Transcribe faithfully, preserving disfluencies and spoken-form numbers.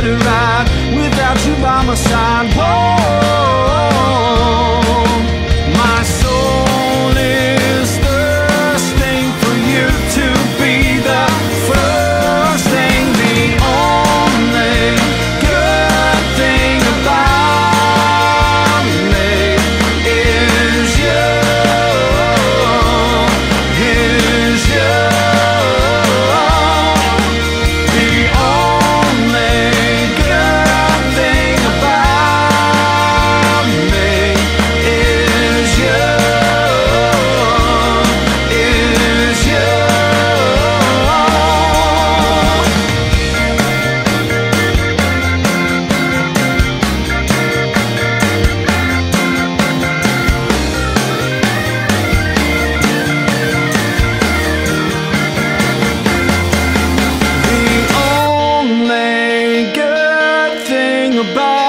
ride without you by my side. Whoa, my soul is thirsting for you to be the first thing, the only good thing about me is you, is you. The only good thing about me is you, is you. The only good thing about